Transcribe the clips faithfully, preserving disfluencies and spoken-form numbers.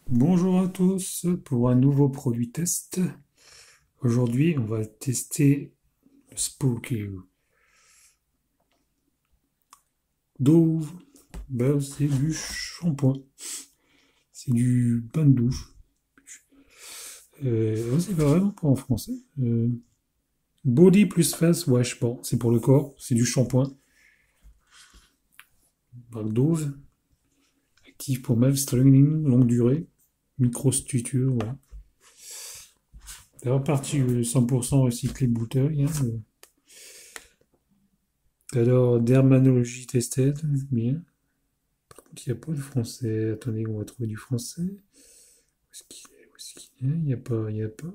Bonjour à tous pour un nouveau produit test. Aujourd'hui, on va tester le Spooky Dove. Ben, c'est du shampoing. C'est du bain de douche. Euh, ouais, c'est pas vraiment pas en français. Euh, body plus face wash. Bon, c'est pour le corps. C'est du shampoing. Marque Dove. Actif pour Male Strengthening, longue durée. Micro-structure, voilà. C'est reparti cent pour cent recyclé bouteille. Hein, euh. Alors, dermanologie tested, bien. Par contre, il n'y a pas de français. Attendez, on va trouver du français. Où est-ce qu'il est? Où est-ce qu'il est? Il n'y a pas, il n'y a pas.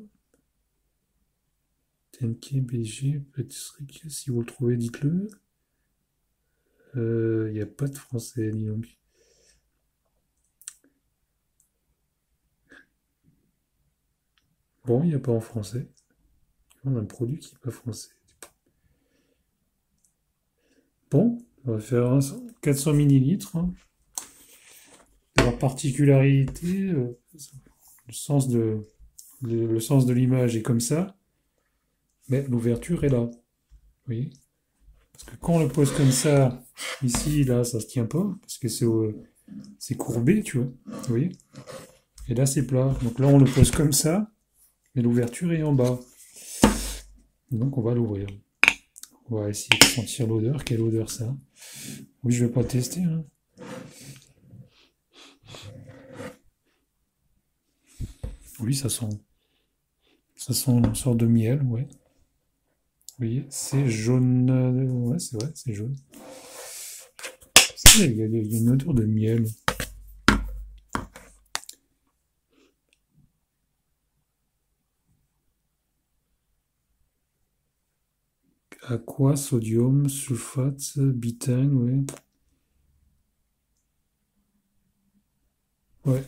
T N K, B G, pâtisserie, si vous le trouvez, dites-le. Euh, Il n'y a pas de français, dis donc. Bon, il n'y a pas en français. On a un produit qui n'est pas français. Bon, on va faire quatre cents millilitres. Hein. Leur particularité, euh, le sens de, le, le sens de l'image est comme ça, mais l'ouverture est là. Vous voyez? Parce que quand on le pose comme ça, ici, là, ça se tient pas, parce que c'est euh, c'est courbé, tu vois. Vous voyez? Et là, c'est plat. Donc là, on le pose comme ça, mais l'ouverture est en bas. Donc on va l'ouvrir. On va essayer de sentir l'odeur. Quelle odeur ça? Oui, je vais pas tester. Hein. Oui, ça sent. Ça sent une sorte de miel, ouais. Vous voyez, c'est jaune. Ouais, c'est vrai, c'est jaune. Il y, a, il y a une odeur de miel. Aqua, sodium, sulfate, butane, ouais. Ouais.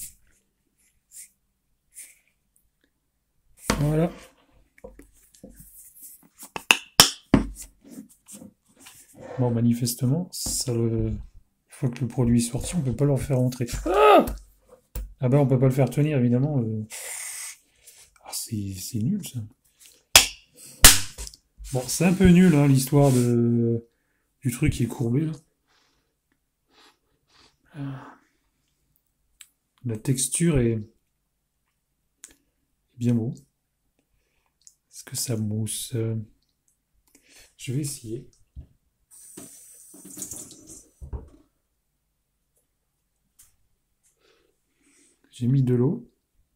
Voilà. Bon, manifestement, ça le... une fois que le produit est sorti, on peut pas le faire rentrer. Ah, ah bah on peut pas le faire tenir, évidemment. Euh... Ah, c'est nul, ça. Bon, c'est un peu nul, hein, l'histoire de... du truc qui est courbé, là. La texture est bien beau. Est-ce que ça mousse? Je vais essayer. J'ai mis de l'eau.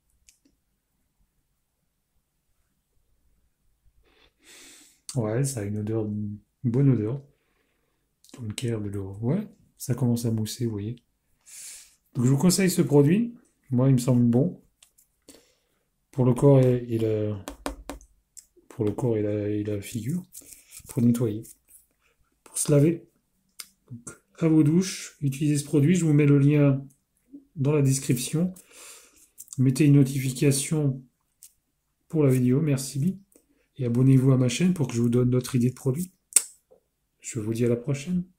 Ouais, ça a une odeur, une bonne odeur. Tonker de l'eau. Ouais, ça commence à mousser, vous voyez. Donc je vous conseille ce produit. Moi, il me semble bon. Pour le corps et, et la, pour le corps et la, et la figure. Pour nettoyer. Pour se laver. Donc, à vos douches, utilisez ce produit. Je vous mets le lien dans la description. Mettez une notification pour la vidéo. Merci. Et abonnez-vous à ma chaîne pour que je vous donne d'autres idées de produits. Je vous dis à la prochaine.